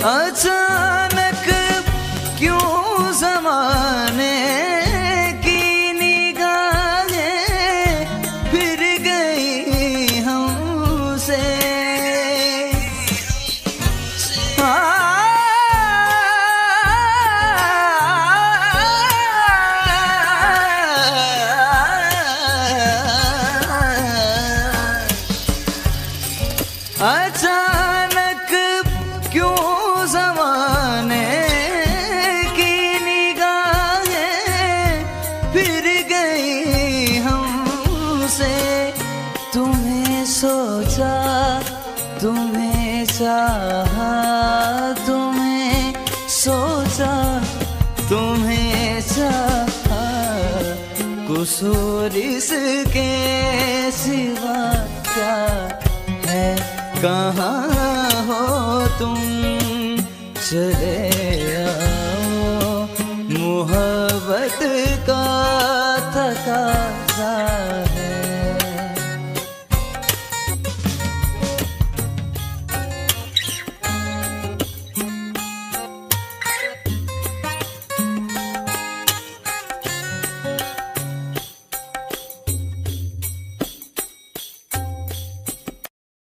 अचानक क्यों ज़माने की निगाहें फिर गई हमसे। अचानक क्यों ज़माने की निगाहें फिर गई हमसे। तुम्हें सोचा, तुम्हें चाहा, तुम्हें सोचा, तुम्हें चाहा, कसूर इसके सिवा क्या है। कहाँ हो तुम, चले आओ, मोहब्बत का तकाज़ा